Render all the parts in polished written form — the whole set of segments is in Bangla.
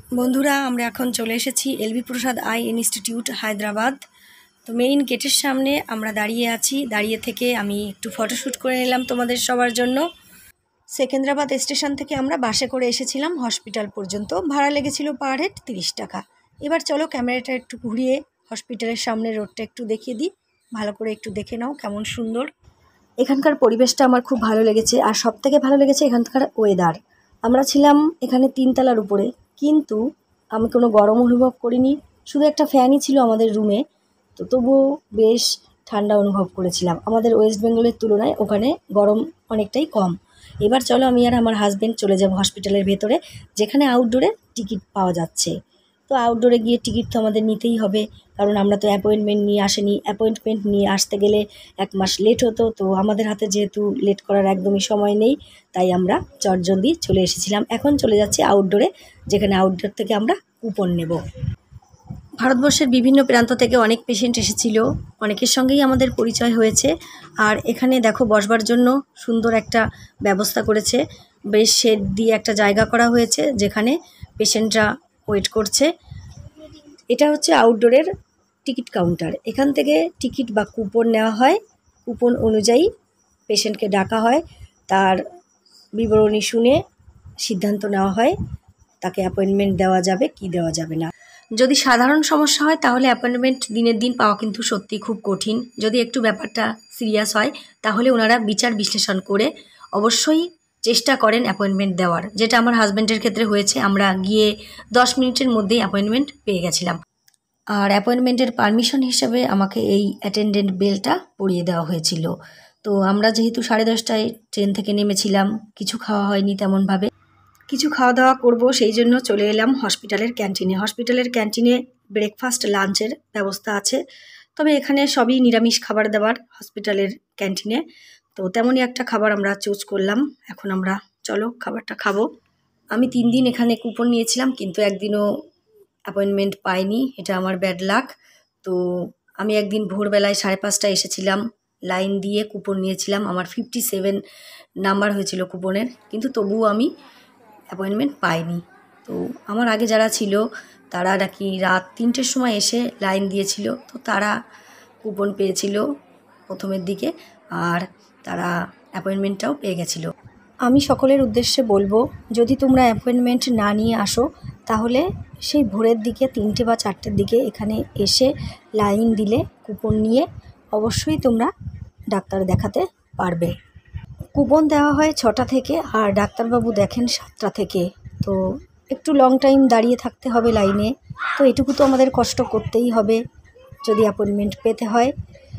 বন্ধুরা আমরা এখন চলে এসেছি LV Prasad eye institute Hyderabad. তো মেইন গেটের সামনে আমরা দাঁড়িয়ে আছি। দাঁড়িয়ে থেকে আমি একটু ফটোশ্যুট করে নিলাম তোমাদের সবার জন্য। সেকেন্দ্রাবাদ স্টেশন থেকে আমরা বাসে করে এসেছিলাম হসপিটাল পর্যন্ত। ভাড়া লেগেছিল পার হেড 30 টাকা। এবার চলো ক্যামেরাটা একটু ঘুরিয়ে হসপিটালের সামনে রোডটা একটু দেখিয়ে দিই। ভালো করে একটু দেখে নাও কেমন সুন্দর। এখানকার পরিবেশটা আমার খুব ভালো লেগেছে, আর সবথেকে ভালো লেগেছে এখানকার ওয়েদার। আমরা ছিলাম এখানে 3 তলার উপরে, কিন্তু আমি কোনো গরম অনুভব করিনি। শুধু একটা ফ্যানই ছিল আমাদের রুমে, তো তবুও বেশ ঠান্ডা অনুভব করেছিলাম। আমাদের ওয়েস্ট বেঙ্গলের তুলনায় ওখানে গরম অনেকটাই কম। এবার চলো আমি আর আমার হাজব্যান্ড চলে যাব হসপিটালের ভেতরে, যেখানে আউটডোরে টিকিট পাওয়া যাচ্ছে। তো আউটডোরে গিয়ে টিকিট তো আমাদের নিতেই হবে, কারণ আমরা তো অ্যাপয়েন্টমেন্ট নিয়ে আসিনি। অ্যাপয়েন্টমেন্ট নিয়ে আসতে গেলে 1 মাস লেট হতো, তো আমাদের হাতে যেহেতু লেট করার একদমই সময় নেই, তাই আমরা চটজলদি চলে এসেছিলাম। এখন চলে যাচ্ছি আউটডোরে, যেখানে আউটডোর থেকে আমরা কুপন নেব। ভারতবর্ষের বিভিন্ন প্রান্ত থেকে অনেক পেশেন্ট এসেছিল, অনেকের সঙ্গেই আমাদের পরিচয় হয়েছে। আর এখানে দেখো বসবার জন্য সুন্দর একটা ব্যবস্থা করেছে, বেশ শেড দিয়ে একটা জায়গা করা হয়েছে, যেখানে পেশেন্টরা ওয়েট করছে। এটা হচ্ছে আউটডোরের টিকিট কাউন্টার। এখান থেকে টিকিট বা কুপন নেওয়া হয়। কুপন অনুযায়ী পেশেন্টকে ডাকা হয়, তার বিবরণী শুনে সিদ্ধান্ত নেওয়া হয় তাকে অ্যাপয়েন্টমেন্ট দেওয়া যাবে কি দেওয়া যাবে না। যদি সাধারণ সমস্যা হয় তাহলে অ্যাপয়েন্টমেন্ট দিনের দিন পাওয়া কিন্তু সত্যি খুব কঠিন। যদি একটু ব্যাপারটা সিরিয়াস হয় তাহলে ওনারা বিচার বিশ্লেষণ করে অবশ্যই চেষ্টা করেন অ্যাপয়েন্টমেন্ট দেওয়ার, যেটা আমার হাজব্যান্ডের ক্ষেত্রে হয়েছে। আমরা গিয়ে 10 মিনিটের মধ্যেই অ্যাপয়েন্টমেন্ট পেয়ে গেছিলাম। আর অ্যাপয়েন্টমেন্টের পারমিশন হিসেবে আমাকে এই অ্যাটেন্ডেন্ট বেলটা পরিয়ে দেওয়া হয়েছিল। তো আমরা যেহেতু 10:30টায় ট্রেন থেকে নেমেছিলাম, কিছু খাওয়া হয়নি তেমনভাবে। কিছু খাওয়া দাওয়া করব, সেই জন্য চলে এলাম হসপিটালের ক্যান্টিনে। হসপিটালের ক্যান্টিনে ব্রেকফাস্ট লাঞ্চের ব্যবস্থা আছে, তবে এখানে সবই নিরামিষ খাবার দাবার হসপিটালের ক্যান্টিনে। তো তেমনই একটা খাবার আমরা চুজ করলাম। এখন আমরা চলো খাবারটা খাবো। আমি 3 দিন এখানে কুপন নিয়েছিলাম, কিন্তু একদিনও অ্যাপয়েন্টমেন্ট পাইনি, এটা আমার ব্যাড লাক। তো আমি একদিন ভোরবেলায় 5:30টায় এসেছিলাম, লাইন দিয়ে কুপন নিয়েছিলাম। আমার 57 নাম্বার হয়েছিল কুপনের, কিন্তু তবুও আমি অ্যাপয়েন্টমেন্ট পাইনি। তো আমার আগে যারা ছিল তারা নাকি রাত 3টের সময় এসে লাইন দিয়েছিল, তো তারা কুপন পেয়েছিল প্রথমের দিকে, আর তারা অ্যাপয়েন্টমেন্টটাও পেয়ে গেছিলো। আমি সকলের উদ্দেশ্যে বলবো, যদি তোমরা অ্যাপয়েন্টমেন্ট না নিয়ে আসো তাহলে সেই ভোরের দিকে 3টে বা 4টের দিকে এখানে এসে লাইন দিলে কুপন নিয়ে অবশ্যই তোমরা ডাক্তার দেখাতে পারবে। কুপন দেওয়া হয় 6টা থেকে, আর ডাক্তারবাবু দেখেন 7টা থেকে। তো একটু লং টাইম দাঁড়িয়ে থাকতে হবে লাইনে, তো এটুকু তো আমাদের কষ্ট করতেই হবে যদি অ্যাপয়েন্টমেন্ট পেতে হয়।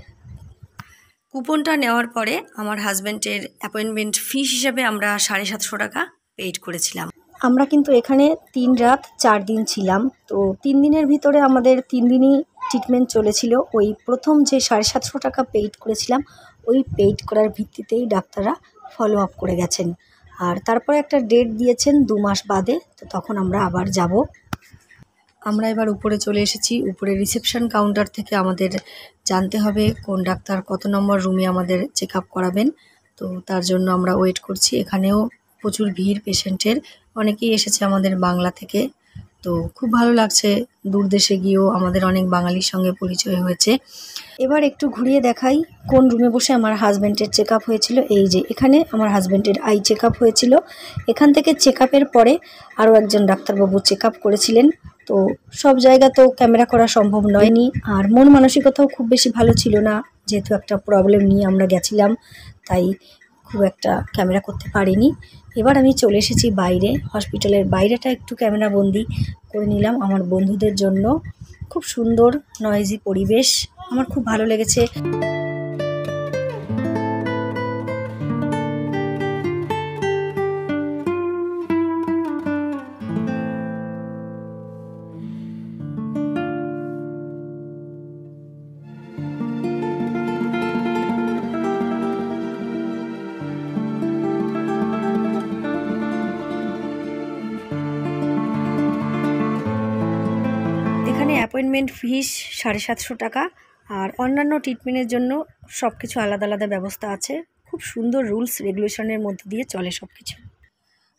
কুপনটা নেওয়ার পরে আমার হাজব্যান্ডের অ্যাপয়েন্টমেন্ট ফিস হিসাবে আমরা 750 টাকা পেইড করেছিলাম। আমরা কিন্তু এখানে 3 রাত 4 দিন ছিলাম। তো 3 দিনের ভিতরে আমাদের 3 দিনই ট্রিটমেন্ট চলেছিল। ওই প্রথম যে 750 টাকা পেইড করেছিলাম, ওই পেইড করার ভিত্তিতেই ডাক্তাররা ফলো আপ করে গেছেন। আর তারপরে একটা ডেট দিয়েছেন 2 মাস বাদে, তো তখন আমরা আবার যাব। আমরা এবার উপরে চলে এসেছি। উপরে রিসেপশন কাউন্টার থেকে আমাদের জানতে হবে কোন ডাক্তার কত নম্বর রুমে আমাদের চেক আপ করাবেন। তো তার জন্য আমরা ওয়েট করছি। এখানেও প্রচুর ভিড় পেশেন্টের, অনেকেই এসেছে আমাদের বাংলা থেকে। তো খুব ভালো লাগছে, দূর দেশে গিয়েও আমাদের অনেক বাঙালির সঙ্গে পরিচয় হয়েছে। এবার একটু ঘুরিয়ে দেখাই কোন রুমে বসে আমার হাজব্যান্ডের চেক আপ হয়েছিল। এই যে এখানে আমার হাজব্যান্ডের আই চেক আপ হয়েছিল। এখান থেকে চেক আপের পরে আরও একজন ডাক্তারবাবু চেক আপ করেছিলেন। তো সব জায়গা তো ক্যামেরা করা সম্ভব নয়নি, আর মন মানসিকতাও খুব বেশি ভালো ছিল না, যেহেতু একটা প্রবলেম নিয়ে আমরা গেছিলাম, তাই খুব একটা ক্যামেরা করতে পারিনি। এবার আমি চলে এসেছি বাইরে, হসপিটালের বাইরেটা একটু ক্যামেরা বন্দি করে নিলাম আমার বন্ধুদের জন্য। খুব সুন্দর নয়েজি পরিবেশ, আমার খুব ভালো লেগেছে। এখানে অ্যাপয়েন্টমেন্ট ফিস 750 টাকা, আর অন্যান্য ট্রিটমেন্টের জন্য সব কিছু আলাদা আলাদা ব্যবস্থা আছে। খুব সুন্দর রুলস রেগুলেশনের মধ্যে দিয়ে চলে সব কিছু।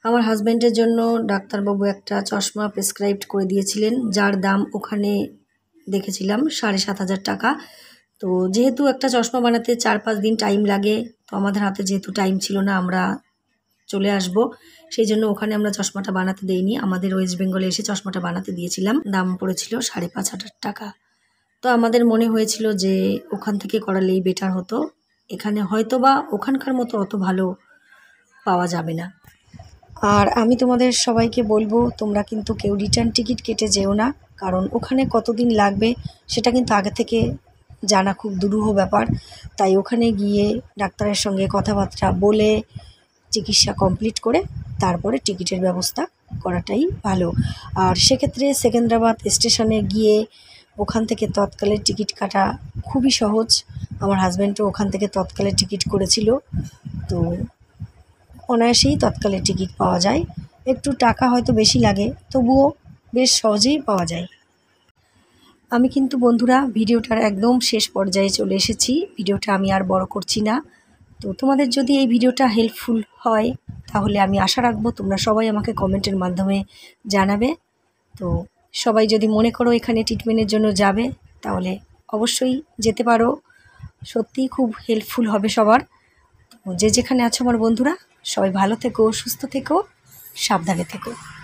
আমার হাজব্যান্ডের জন্য ডাক্তারবাবু একটা চশমা প্রেসক্রাইব করে দিয়েছিলেন, যার দাম ওখানে দেখেছিলাম 7,500 টাকা। তো যেহেতু একটা চশমা বানাতে 4-5 দিন টাইম লাগে, তো আমাদের হাতে যেহেতু টাইম ছিল না, আমরা চলে আসব, সেই জন্য ওখানে আমরা চশমাটা বানাতে দেইনি, আমাদের ওয়েস্ট বেঙ্গলে এসে চশমাটা বানাতে দিয়েছিলাম। দাম পড়েছিল 5,500 টাকা। তো আমাদের মনে হয়েছিল যে ওখান থেকে করালেই বেটার হতো, এখানে হয়তো বা ওখানকার মতো অত ভালো পাওয়া যাবে না। আর আমি তোমাদের সবাইকে বলবো, তোমরা কিন্তু কেউ রিটার্ন টিকিট কেটে যেও না, কারণ ওখানে কতদিন লাগবে সেটা কিন্তু আগে থেকে জানা খুব দুরূহ ব্যাপার। তাই ওখানে গিয়ে ডাক্তারের সঙ্গে কথাবার্তা বলে চিকিৎসা কমপ্লিট করে তারপরে টিকিটের ব্যবস্থা করাটাই ভালো। আর সেক্ষেত্রে সেকেন্দ্রাবাদ স্টেশনে গিয়ে ওখান থেকে তৎকালের টিকিট কাটা খুবই সহজ। আমার হাজব্যান্ডও ওখান থেকে তৎকালের টিকিট করেছিল, তো অনায়াসেই তৎকালে টিকিট পাওয়া যায়। একটু টাকা হয়তো বেশি লাগে, তবুও বেশ সহজেই পাওয়া যায়। আমি কিন্তু বন্ধুরা ভিডিওটার একদম শেষ পর্যায়ে চলে এসেছি, ভিডিওটা আমি আর বড় করছি না। তো তোমাদের যদি এই ভিডিওটা হেল্পফুল হয় তাহলে আমি আশা রাখবো তোমরা সবাই আমাকে কমেন্টের মাধ্যমে জানাবে। তো সবাই যদি মনে করো এখানে ট্রিটমেন্টের জন্য যাবে, তাহলে অবশ্যই যেতে পারো, সত্যিই খুব হেল্পফুল হবে সবার। তো যে যেখানে আছো আমার বন্ধুরা, সবাই ভালো থেকো, সুস্থ থেকো, সাবধানে থেকো।